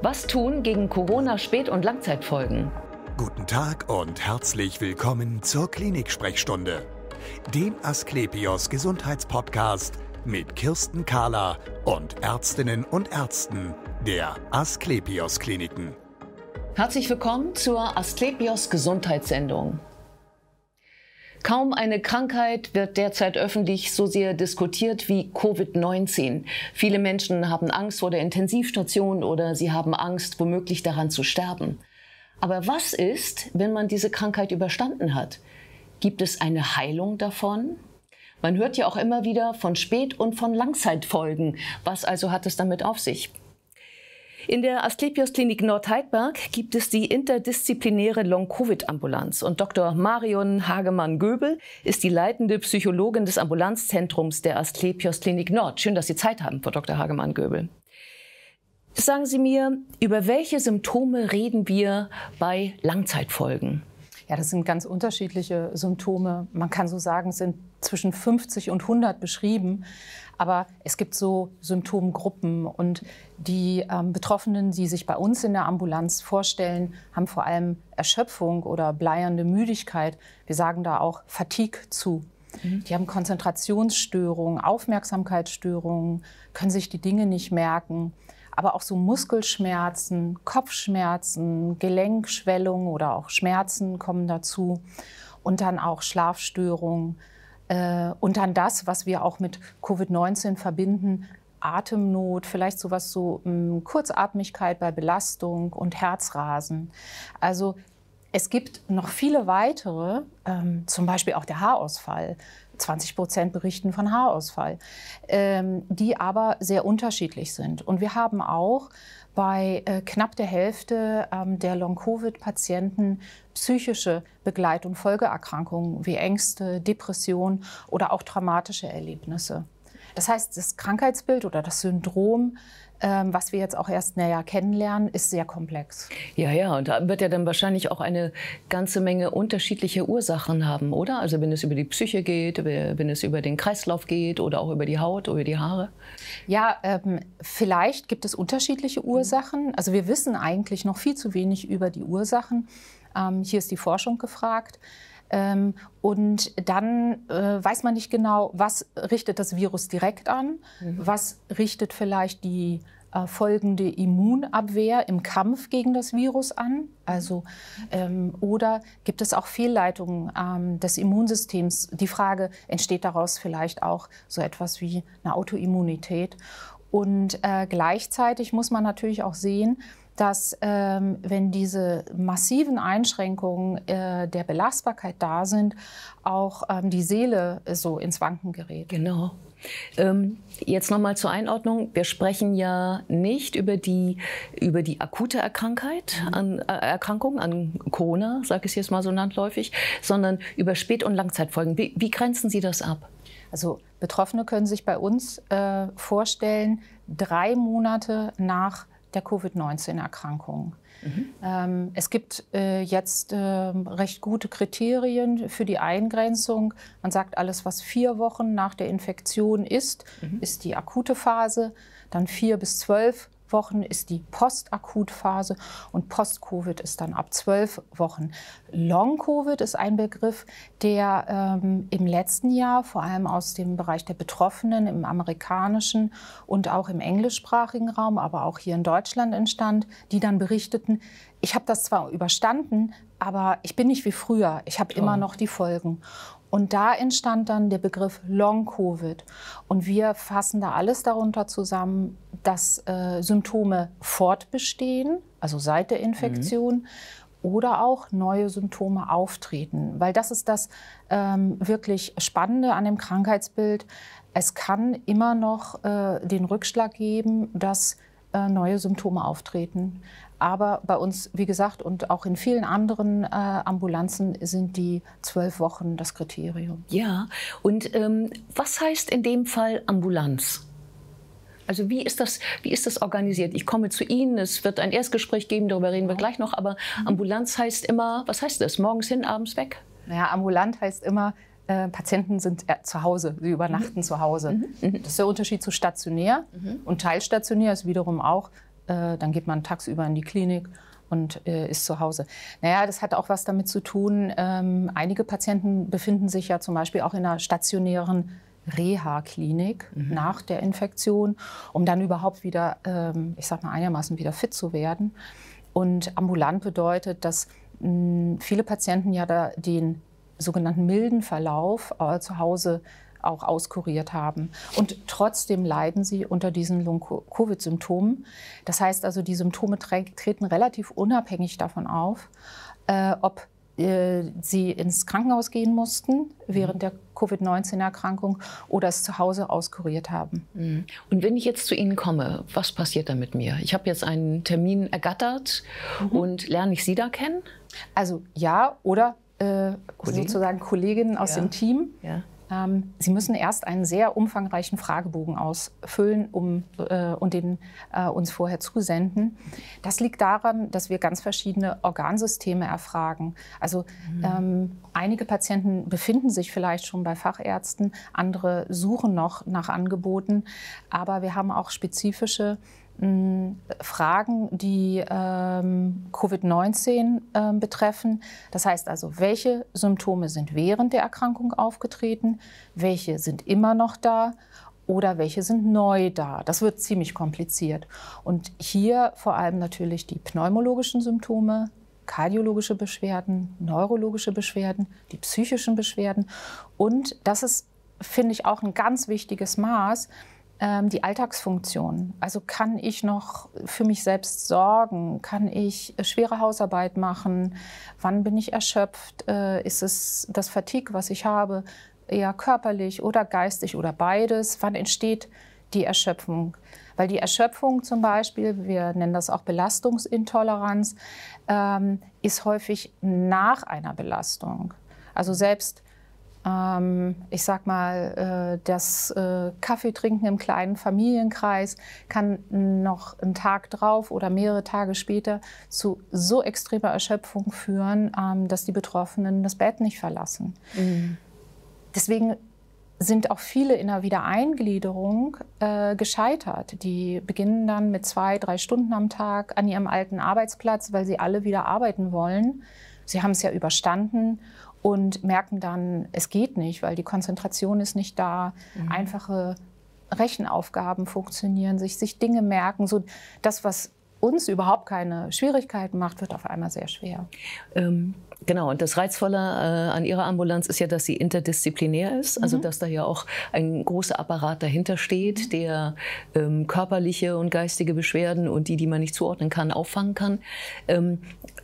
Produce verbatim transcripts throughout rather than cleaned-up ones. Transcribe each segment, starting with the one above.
Was tun gegen Corona-Spät- und Langzeitfolgen? Guten Tag und herzlich willkommen zur Klinik-Sprechstunde, dem Asklepios Gesundheitspodcast mit Kirsten Kahler und Ärztinnen und Ärzten der Asklepios Kliniken. Herzlich willkommen zur Asklepios Gesundheitssendung. Kaum eine Krankheit wird derzeit öffentlich so sehr diskutiert wie Covid neunzehn. Viele Menschen haben Angst vor der Intensivstation oder sie haben Angst, womöglich daran zu sterben. Aber was ist, wenn man diese Krankheit überstanden hat? Gibt es eine Heilung davon? Man hört ja auch immer wieder von Spät- und von Langzeitfolgen. Was also hat es damit auf sich? In der Asklepios Klinik Nordheidberg gibt es die interdisziplinäre Long-Covid-Ambulanz. Und Doktor Marion Hagemann-Göbel ist die leitende Psychologin des Ambulanzzentrums der Asklepios Klinik Nord. Schön, dass Sie Zeit haben, Frau Doktor Hagemann-Göbel. Sagen Sie mir, über welche Symptome reden wir bei Langzeitfolgen? Ja, das sind ganz unterschiedliche Symptome. Man kann so sagen, es sind zwischen fünfzig und hundert beschrieben. Aber es gibt so Symptomgruppen und die ähm, Betroffenen, die sich bei uns in der Ambulanz vorstellen, haben vor allem Erschöpfung oder bleiernde Müdigkeit. Wir sagen da auch Fatigue zu. Mhm. Die haben Konzentrationsstörungen, Aufmerksamkeitsstörungen, können sich die Dinge nicht merken. Aber auch so Muskelschmerzen, Kopfschmerzen, Gelenkschwellungen oder auch Schmerzen kommen dazu. Und dann auch Schlafstörungen. Und dann das, was wir auch mit Covid neunzehn verbinden, Atemnot, vielleicht sowas so um, Kurzatmigkeit bei Belastung und Herzrasen. Also es gibt noch viele weitere, ähm, zum Beispiel auch der Haarausfall. zwanzig Prozent berichten von Haarausfall, ähm, die aber sehr unterschiedlich sind. Und wir haben auch bei äh, knapp der Hälfte ähm, der Long-Covid-Patienten psychische Begleitung und Folgeerkrankungen wie Ängste, Depression oder auch traumatische Erlebnisse. Das heißt, das Krankheitsbild oder das Syndrom, ähm, was wir jetzt auch erst näher kennenlernen, ist sehr komplex. Ja, ja, und da wird ja dann wahrscheinlich auch eine ganze Menge unterschiedliche Ursachen haben, oder? Also wenn es über die Psyche geht, wenn es über den Kreislauf geht oder auch über die Haut, über die Haare? Ja, ähm, vielleicht gibt es unterschiedliche Ursachen. Also wir wissen eigentlich noch viel zu wenig über die Ursachen. Ähm, hier ist die Forschung gefragt. Ähm, und dann äh, weiß man nicht genau, was richtet das Virus direkt an, mhm. was richtet vielleicht die äh, folgende Immunabwehr im Kampf gegen das Virus an. Also, ähm, oder gibt es auch Fehlleitungen ähm, des Immunsystems? Die Frage, entsteht daraus vielleicht auch so etwas wie eine Autoimmunität? Und äh, gleichzeitig muss man natürlich auch sehen, dass ähm, wenn diese massiven Einschränkungen äh, der Belastbarkeit da sind, auch ähm, die Seele so ins Wanken gerät. Genau. Ähm, jetzt noch mal zur Einordnung. Wir sprechen ja nicht über die, über die akute Erkrankheit, an, äh, Erkrankung an Corona, sage ich es jetzt mal so landläufig, sondern über Spät- und Langzeitfolgen. Wie, wie grenzen Sie das ab? Also Betroffene können sich bei uns äh, vorstellen, drei Monate nach der Covid neunzehn Erkrankung. Mhm. Ähm, es gibt äh, jetzt äh, recht gute Kriterien für die Eingrenzung. Man sagt, alles, was vier Wochen nach der Infektion ist, mhm. ist die akute Phase. Dann vier bis zwölf Wochen ist die Postakutphase und Post-Covid ist dann ab zwölf Wochen. Long-Covid ist ein Begriff, der ähm, im letzten Jahr vor allem aus dem Bereich der Betroffenen im amerikanischen und auch im englischsprachigen Raum, aber auch hier in Deutschland entstand, die dann berichteten, ich habe das zwar überstanden, aber ich bin nicht wie früher, ich habe immer noch die Folgen. Und da entstand dann der Begriff Long-Covid. Und wir fassen da alles darunter zusammen, dass äh, Symptome fortbestehen, also seit der Infektion, mhm. oder auch neue Symptome auftreten. Weil das ist das ähm, wirklich Spannende an dem Krankheitsbild. Es kann immer noch äh, den Rückschlag geben, dass äh, neue Symptome auftreten. Aber bei uns, wie gesagt, und auch in vielen anderen äh, Ambulanzen sind die zwölf Wochen das Kriterium. Ja, und ähm, was heißt in dem Fall Ambulanz? Also wie ist das, wie ist das organisiert? Ich komme zu Ihnen, es wird ein Erstgespräch geben, darüber reden wir gleich noch. Aber Ambulanz heißt immer, was heißt das? Morgens hin, abends weg? Naja, ambulant heißt immer, äh, Patienten sind äh, zu Hause, sie übernachten mhm. zu Hause. Mhm. Das ist der Unterschied zu stationär. Mhm. Und teilstationär ist wiederum auch äh, dann geht man tagsüber in die Klinik und äh, ist zu Hause. Naja, das hat auch was damit zu tun, ähm, einige Patienten befinden sich ja zum Beispiel auch in einer stationären Reha-Klinik mhm. nach der Infektion, um dann überhaupt wieder, ähm, ich sag mal, einigermaßen wieder fit zu werden. Und ambulant bedeutet, dass mh, viele Patienten ja da den sogenannten milden Verlauf äh, zu Hause auch auskuriert haben. Und trotzdem leiden sie unter diesen Long-Covid-Symptomen. Das heißt also, die Symptome treten relativ unabhängig davon auf, äh, ob äh, sie ins Krankenhaus gehen mussten während der Covid neunzehn Erkrankung oder es zu Hause auskuriert haben. Und wenn ich jetzt zu Ihnen komme, was passiert dann mit mir? Ich habe jetzt einen Termin ergattert mhm. und lerne ich Sie da kennen? Also ja, oder äh, Kollegen? sozusagen Kolleginnen aus ja. dem Team. Ja. Sie müssen erst einen sehr umfangreichen Fragebogen ausfüllen um, äh, und den äh, uns vorher zusenden. Das liegt daran, dass wir ganz verschiedene Organsysteme erfragen. Also mhm. ähm, einige Patienten befinden sich vielleicht schon bei Fachärzten, andere suchen noch nach Angeboten. Aber wir haben auch spezifische Fragen, die ähm, Covid neunzehn äh, betreffen. Das heißt also, welche Symptome sind während der Erkrankung aufgetreten, welche sind immer noch da oder welche sind neu da. Das wird ziemlich kompliziert. Und hier vor allem natürlich die pneumologischen Symptome, kardiologische Beschwerden, neurologische Beschwerden, die psychischen Beschwerden. Und das ist, finde ich, auch ein ganz wichtiges Maß, die Alltagsfunktion. Also kann ich noch für mich selbst sorgen? Kann ich schwere Hausarbeit machen? Wann bin ich erschöpft? Ist es das Fatigue, was ich habe, eher körperlich oder geistig oder beides? Wann entsteht die Erschöpfung? Weil die Erschöpfung zum Beispiel, wir nennen das auch Belastungsintoleranz, ist häufig nach einer Belastung. Also selbst ich sag mal, das Kaffeetrinken im kleinen Familienkreis kann noch einen Tag drauf oder mehrere Tage später zu so extremer Erschöpfung führen, dass die Betroffenen das Bett nicht verlassen. Mhm. Deswegen sind auch viele in der Wiedereingliederung äh, gescheitert. Die beginnen dann mit zwei, drei Stunden am Tag an ihrem alten Arbeitsplatz, weil sie alle wieder arbeiten wollen. Sie haben es ja überstanden und merken dann, es geht nicht, weil die Konzentration ist nicht da. Mhm. Einfache Rechenaufgaben funktionieren, sich, sich Dinge merken. So das, was uns überhaupt keine Schwierigkeiten macht, wird auf einmal sehr schwer. Ähm, genau, und das Reizvolle äh, an Ihrer Ambulanz ist ja, dass sie interdisziplinär ist, mhm. also dass da ja auch ein großer Apparat dahinter steht, mhm. der ähm, körperliche und geistige Beschwerden und die, die man nicht zuordnen kann, auffangen kann. Ähm,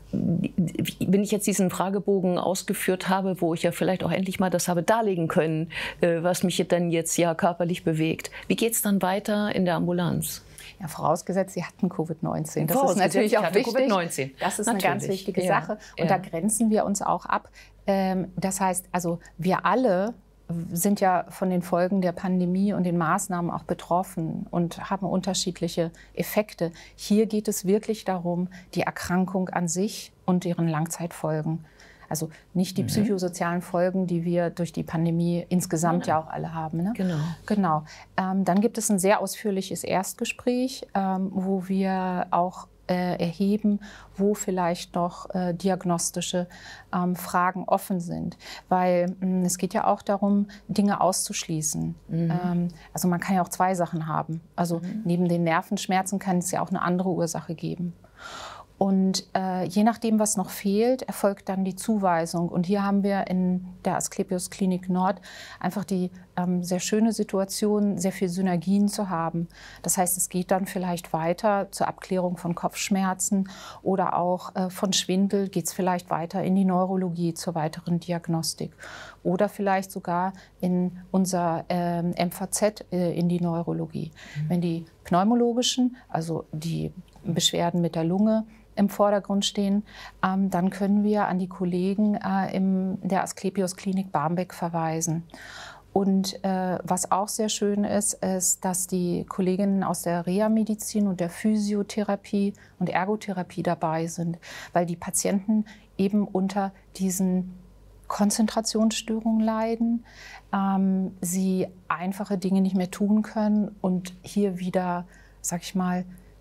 wenn ich jetzt diesen Fragebogen ausgeführt habe, wo ich ja vielleicht auch endlich mal das habe darlegen können, äh, was mich dann jetzt ja körperlich bewegt, wie geht es dann weiter in der Ambulanz? Ja, vorausgesetzt, Sie hatten Covid neunzehn. Das ist natürlich auch wichtig. Covid neunzehn. Das ist natürlich. eine ganz wichtige ja. Sache. Und ja. da grenzen wir uns auch ab. Das heißt, also wir alle sind ja von den Folgen der Pandemie und den Maßnahmen auch betroffen und haben unterschiedliche Effekte. Hier geht es wirklich darum, die Erkrankung an sich und deren Langzeitfolgen. Also nicht die mhm. psychosozialen Folgen, die wir durch die Pandemie insgesamt ja, ja auch alle haben. Ne? Genau. genau. Ähm, dann gibt es ein sehr ausführliches Erstgespräch, ähm, wo wir auch äh, erheben, wo vielleicht noch äh, diagnostische ähm, Fragen offen sind. Weil mh, es geht ja auch darum, Dinge auszuschließen. Mhm. Ähm, also man kann ja auch zwei Sachen haben. Also mhm. neben den Nervenschmerzen kann es ja auch eine andere Ursache geben. Und äh, je nachdem, was noch fehlt, erfolgt dann die Zuweisung. Und hier haben wir in der Asklepios Klinik Nord einfach die ähm, sehr schöne Situation, sehr viel Synergien zu haben. Das heißt, es geht dann vielleicht weiter zur Abklärung von Kopfschmerzen oder auch äh, von Schwindel geht es vielleicht weiter in die Neurologie zur weiteren Diagnostik. Oder vielleicht sogar in unser ähm, M V Z äh, in die Neurologie. Mhm. Wenn die pneumologischen, also die Beschwerden mit der Lunge, im Vordergrund stehen, ähm, dann können wir an die Kollegen äh, in der Asklepios Klinik Barmbek verweisen. Und äh, was auch sehr schön ist, ist, dass die Kolleginnen aus der Reha-Medizin und der Physiotherapie und Ergotherapie dabei sind, weil die Patienten eben unter diesen Konzentrationsstörungen leiden, ähm, sie einfache Dinge nicht mehr tun können und hier wieder, sag ich mal,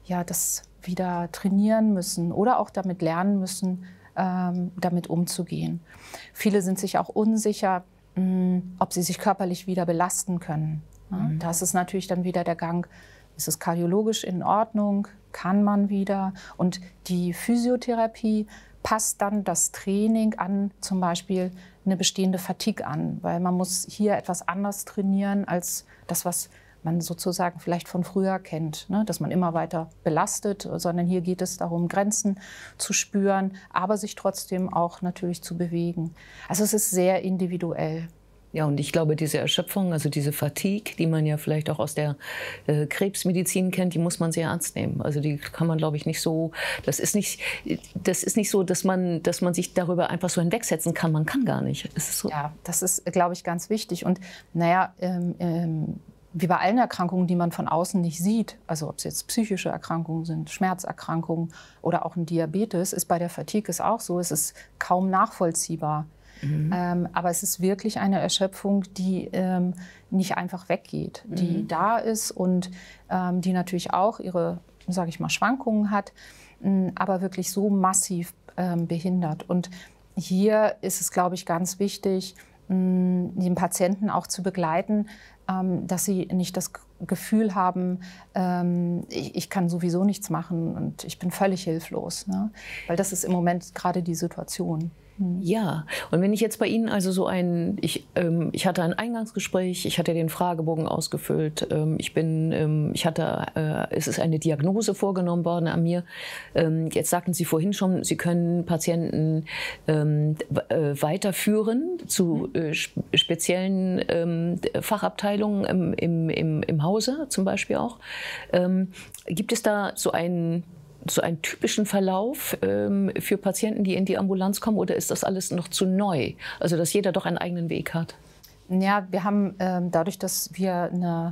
ja, das wieder trainieren müssen oder auch damit lernen müssen, ähm, damit umzugehen. Viele sind sich auch unsicher, mh, ob sie sich körperlich wieder belasten können. Ja? Mhm. Das ist natürlich dann wieder der Gang, ist es kardiologisch in Ordnung, kann man wieder. Und die Physiotherapie passt dann das Training an, zum Beispiel eine bestehende Fatigue an, weil man muss hier etwas anders trainieren als das, was man sozusagen vielleicht von früher kennt, ne? Dass man immer weiter belastet, sondern hier geht es darum, Grenzen zu spüren, aber sich trotzdem auch natürlich zu bewegen. Also es ist sehr individuell. Ja, und ich glaube, diese Erschöpfung, also diese Fatigue, die man ja vielleicht auch aus der äh, Krebsmedizin kennt, die muss man sehr ernst nehmen. Also die kann man, glaube ich, nicht so, das ist nicht, das ist nicht so, dass man, dass man sich darüber einfach so hinwegsetzen kann. Man kann gar nicht. Es ist so. Ja, das ist, glaube ich, ganz wichtig. Und naja, ähm, ähm, wie bei allen Erkrankungen, die man von außen nicht sieht, also ob es jetzt psychische Erkrankungen sind, Schmerzerkrankungen oder auch ein Diabetes, ist bei der Fatigue ist auch so, es ist kaum nachvollziehbar. Mhm. Ähm, aber es ist wirklich eine Erschöpfung, die ähm, nicht einfach weggeht, mhm. die da ist und ähm, die natürlich auch ihre, sage ich mal, Schwankungen hat, mh, aber wirklich so massiv ähm, behindert. Und hier ist es, glaube ich, ganz wichtig, mh, den Patienten auch zu begleiten, ähm, dass sie nicht das Gefühl haben, ähm, ich, ich kann sowieso nichts machen und ich bin völlig hilflos. Ne? Weil das ist im Moment gerade die Situation. Ja, und wenn ich jetzt bei Ihnen also so ein, ich, ähm, ich hatte ein Eingangsgespräch, ich hatte den Fragebogen ausgefüllt, ähm, ich bin, ähm, ich hatte, äh, es ist eine Diagnose vorgenommen worden an mir. Ähm, jetzt sagten Sie vorhin schon, Sie können Patienten ähm, äh, weiterführen zu äh, speziellen ähm, Fachabteilungen im, im, im, im Hause zum Beispiel auch. Ähm, gibt es da so einen so einen typischen Verlauf ähm, für Patienten, die in die Ambulanz kommen, oder ist das alles noch zu neu? Also dass jeder doch einen eigenen Weg hat? Ja, wir haben ähm, dadurch, dass wir eine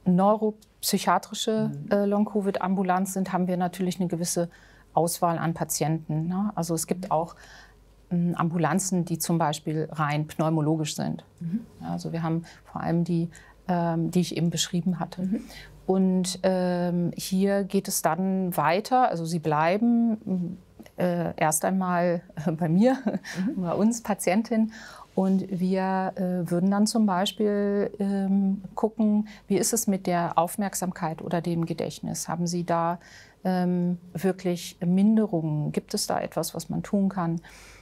neuropsychiatrische äh, Long-Covid-Ambulanz sind, haben wir natürlich eine gewisse Auswahl an Patienten. Ne? Also es gibt auch ähm, Ambulanzen, die zum Beispiel rein pneumologisch sind. Mhm. Also wir haben vor allem die, ähm, die ich eben beschrieben hatte. Mhm. Und ähm, hier geht es dann weiter, also sie bleiben äh, erst einmal bei mir, mhm. bei uns Patientin. Und wir äh, würden dann zum Beispiel ähm, gucken, wie ist es mit der Aufmerksamkeit oder dem Gedächtnis? Haben Sie da ähm, wirklich Minderungen? Gibt es da etwas, was man tun kann?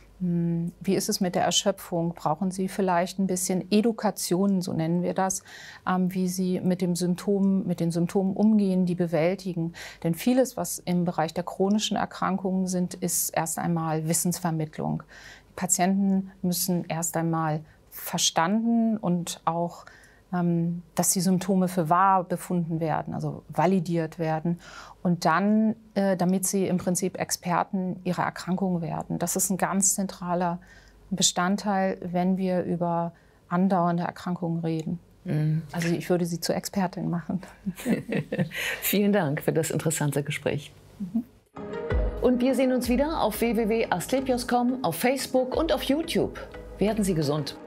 Wie ist es mit der Erschöpfung? Brauchen Sie vielleicht ein bisschen Edukation, so nennen wir das, ähm, wie Sie mit dem Symptom, mit den Symptomen umgehen, die bewältigen? Denn vieles, was im Bereich der chronischen Erkrankungen sind, ist erst einmal Wissensvermittlung. Die Patienten müssen erst einmal verstanden und auch, ähm, dass die Symptome für wahr befunden werden, also validiert werden. Und dann, äh, damit sie im Prinzip Experten ihrer Erkrankung werden. Das ist ein ganz zentraler Bestandteil, wenn wir über andauernde Erkrankungen reden. Mhm. Also ich würde sie zur Expertin machen. Vielen Dank für das interessante Gespräch. Mhm. Und wir sehen uns wieder auf w w w punkt asklepios punkt com, auf Facebook und auf YouTube. Werden Sie gesund.